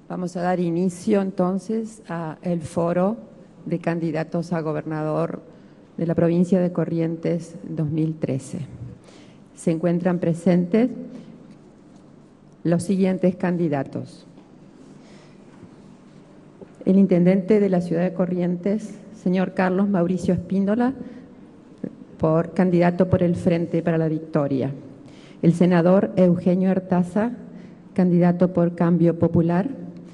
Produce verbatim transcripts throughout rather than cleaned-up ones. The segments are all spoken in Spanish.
Vamos a dar inicio entonces al foro de candidatos a gobernador de la provincia de Corrientes dos mil trece. Se encuentran presentes los siguientes candidatos: el intendente de la ciudad de Corrientes, señor Carlos Mauricio Espíndola, por candidato por el Frente para la Victoria; el senador Eugenio Artaza, candidato por Cambio Popular;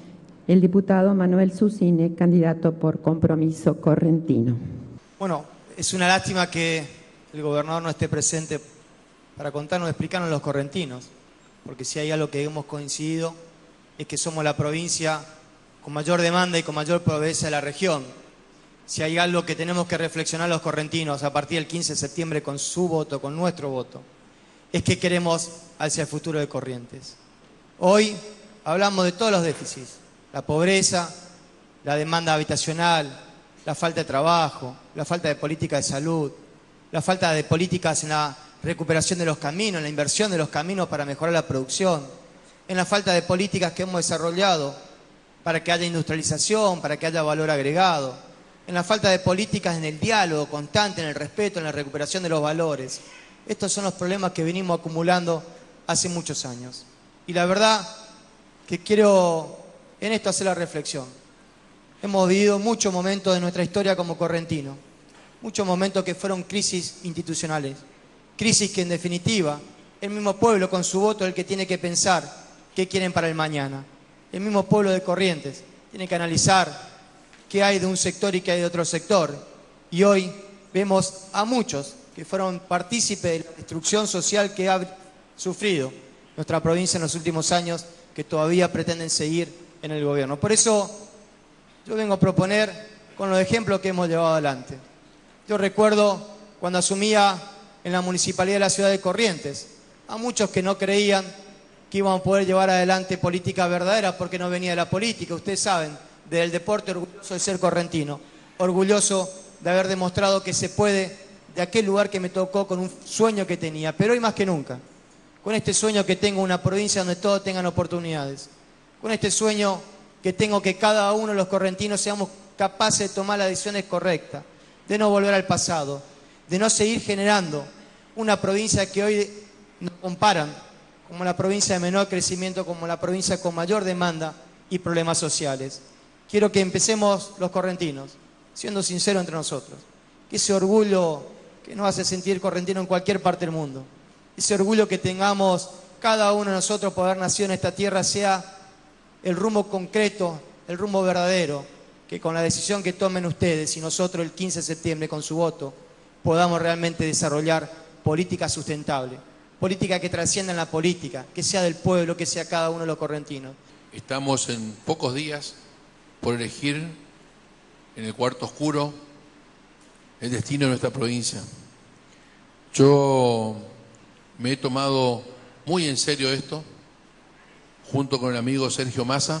el diputado Manuel Susine, candidato por Compromiso Correntino. Bueno, es una lástima que el gobernador no esté presente para contarnos, explicarnos a los correntinos, porque si hay algo que hemos coincidido es que somos la provincia con mayor demanda y con mayor pobreza de la región. Si hay algo que tenemos que reflexionar los correntinos a partir del quince de septiembre con su voto, con nuestro voto, es que queremos hacia el futuro de Corrientes. Hoy hablamos de todos los déficits: la pobreza, la demanda habitacional, la falta de trabajo, la falta de política de salud, la falta de políticas en la recuperación de los caminos, en la inversión de los caminos para mejorar la producción, en la falta de políticas que hemos desarrollado para que haya industrialización, para que haya valor agregado, en la falta de políticas en el diálogo constante, en el respeto, en la recuperación de los valores. Estos son los problemas que venimos acumulando hace muchos años. Y la verdad que quiero en esto hacer la reflexión. Hemos vivido muchos momentos de nuestra historia como correntino, muchos momentos que fueron crisis institucionales, crisis que en definitiva el mismo pueblo con su voto es el que tiene que pensar qué quieren para el mañana. El mismo pueblo de Corrientes tiene que analizar qué hay de un sector y qué hay de otro sector. Y hoy vemos a muchos que fueron partícipes de la destrucción social que ha sufrido nuestra provincia en los últimos años, que todavía pretenden seguir en el gobierno. Por eso yo vengo a proponer con los ejemplos que hemos llevado adelante. Yo recuerdo cuando asumía en la municipalidad de la ciudad de Corrientes, a muchos que no creían que íbamos a poder llevar adelante política verdadera porque no venía de la política. Ustedes saben, del deporte, orgulloso de ser correntino, orgulloso de haber demostrado que se puede, de aquel lugar que me tocó, con un sueño que tenía. Pero hoy más que nunca, con este sueño que tengo, una provincia donde todos tengan oportunidades, con este sueño que tengo, que cada uno de los correntinos seamos capaces de tomar las decisiones correctas, de no volver al pasado, de no seguir generando una provincia que hoy nos comparan como la provincia de menor crecimiento, como la provincia con mayor demanda y problemas sociales. Quiero que empecemos los correntinos siendo sinceros entre nosotros, que ese orgullo que nos hace sentir correntino en cualquier parte del mundo, ese orgullo que tengamos cada uno de nosotros por haber nacido en esta tierra, sea el rumbo concreto, el rumbo verdadero, que con la decisión que tomen ustedes y nosotros el quince de septiembre con su voto podamos realmente desarrollar políticas sustentables, políticas que trasciendan la política, que sea del pueblo, que sea cada uno de los correntinos. Estamos en pocos días por elegir en el cuarto oscuro el destino de nuestra provincia. Yo me he tomado muy en serio esto, junto con el amigo Sergio Massa,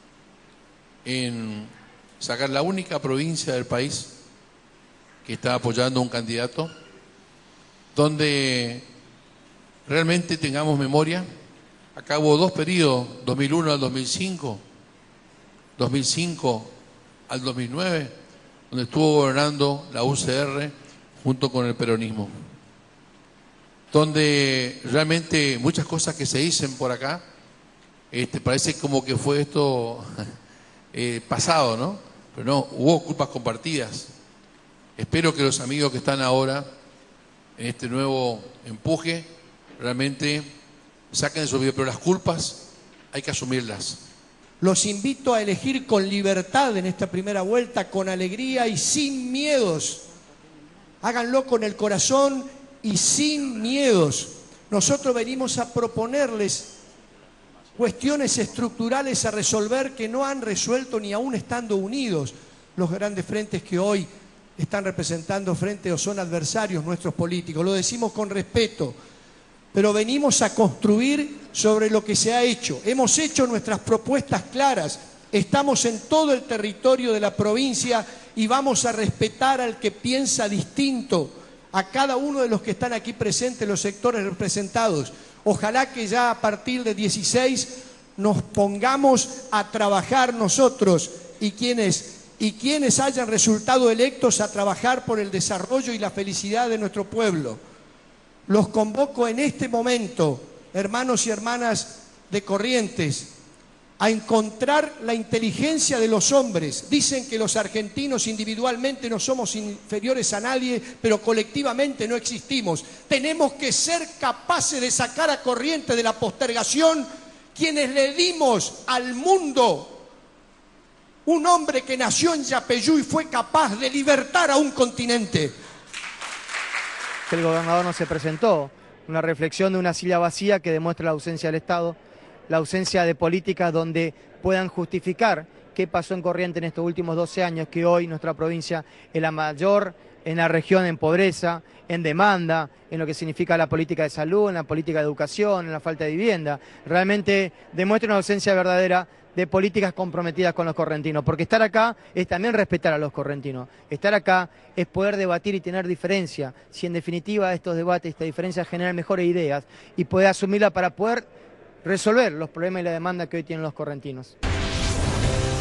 en sacar la única provincia del país que está apoyando a un candidato, donde realmente tengamos memoria. Acá hubo dos periodos, dos mil uno al dos mil cinco, dos mil cinco al dos mil nueve, donde estuvo gobernando la U C R junto con el peronismo, donde realmente muchas cosas que se dicen por acá, este, parece como que fue esto eh, pasado, ¿no? Pero no, hubo culpas compartidas. Espero que los amigos que están ahora en este nuevo empuje realmente saquen de su vida, pero las culpas hay que asumirlas. Los invito a elegir con libertad en esta primera vuelta, con alegría y sin miedos. Háganlo con el corazón y sin miedos. Nosotros venimos a proponerles cuestiones estructurales a resolver que no han resuelto ni aún estando unidos los grandes frentes que hoy están representando frente o son adversarios nuestros políticos. Lo decimos con respeto, pero venimos a construir sobre lo que se ha hecho. Hemos hecho nuestras propuestas claras, estamos en todo el territorio de la provincia y vamos a respetar al que piensa distinto, a cada uno de los que están aquí presentes, los sectores representados. Ojalá que ya a partir de dieciséis nos pongamos a trabajar nosotros y quienes, y quienes hayan resultado electos a trabajar por el desarrollo y la felicidad de nuestro pueblo. Los convoco en este momento, hermanos y hermanas de Corrientes, a encontrar la inteligencia de los hombres. Dicen que los argentinos individualmente no somos inferiores a nadie, pero colectivamente no existimos. Tenemos que ser capaces de sacar a Corrientes de la postergación, quienes le dimos al mundo un hombre que nació en Yapeyú y fue capaz de libertar a un continente. El gobernador no se presentó, una reflexión de una silla vacía que demuestra la ausencia del Estado, la ausencia de políticas donde puedan justificar qué pasó en Corrientes en estos últimos doce años, que hoy nuestra provincia es la mayor en la región en pobreza, en demanda, en lo que significa la política de salud, en la política de educación, en la falta de vivienda. Realmente demuestra una ausencia verdadera de políticas comprometidas con los correntinos, porque estar acá es también respetar a los correntinos. Estar acá es poder debatir y tener diferencia, si en definitiva estos debates, estas diferencias generan mejores ideas y poder asumirla para poder resolver los problemas y la demanda que hoy tienen los correntinos.